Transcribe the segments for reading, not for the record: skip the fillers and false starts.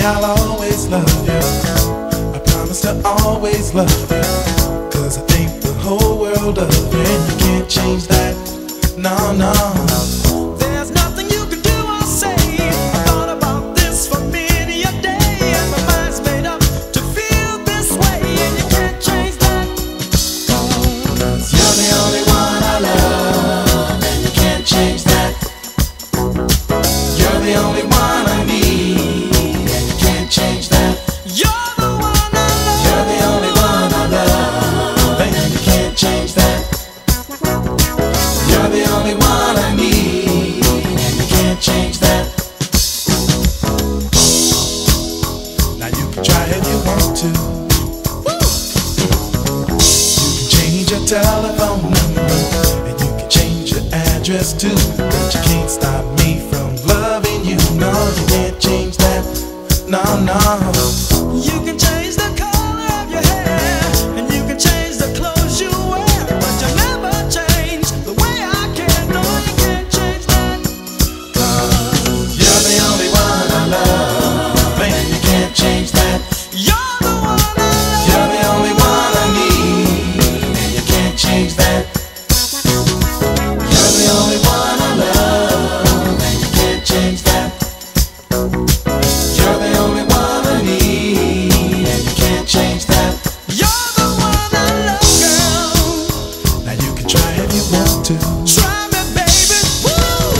I'll always love you. I promise to always love you, 'cause I think the whole world of you, and you can't change that. No, no. There's nothing you can do or say. I thought about this for many a day, and my mind's made up to feel this way, and you can't change that. 'Cause you're the only one I love, and you can't change that. You're the only one I need, and you can't change that. You're the one I love. You're the only one I love, and you can't change that. You're the only one I need, and you can't change that. Now you can try if you want to. You can change your telephone number, and you can change your address too, but you can't stop me from loving you. No, you can't change that. No, no. You can change the color of your hair, and you can change the clothes you wear, but you'll never change the way I care. No, you can't change that. You're the only one I love, and you can't change that. You're the one I love. You're the only one I need, and you can't change that. You're the only one I love, and you can't change that. You're the only one I need, and you can't change that. You're the one I love, girl. Now you can try if you want to. Try me, baby. Woo!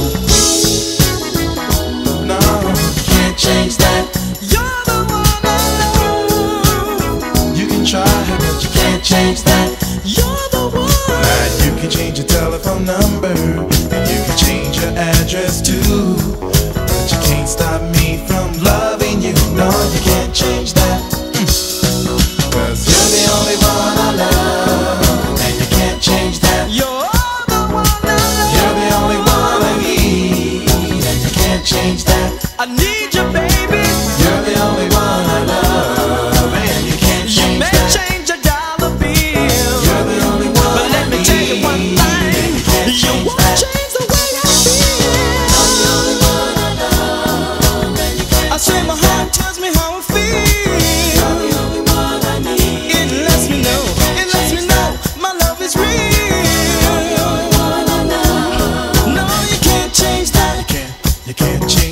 No, you can't change that. You're the one I love. You can try, but you can't change that. You're the one. Now you can change your telephone number, and you can change your address too, but you can't stop me from loving you. No, you can't change that. 'Cause you're the only one I love, and you can't change that. You're the one I love. You're the only one I need, and you can't change that. I need you, baby. You're the only one I love, and you can't You change may that. change a dollar bill, You're the only one but let me I tell you one need, thing. and you can't You change won't that. change the way I feel. You're the only one I love, and you can't I say my change that. heart tells me how I feel. You're the only one I need. It lets me know, it lets me know my love is real. You're the only one I love. No, you can't change that. You can't change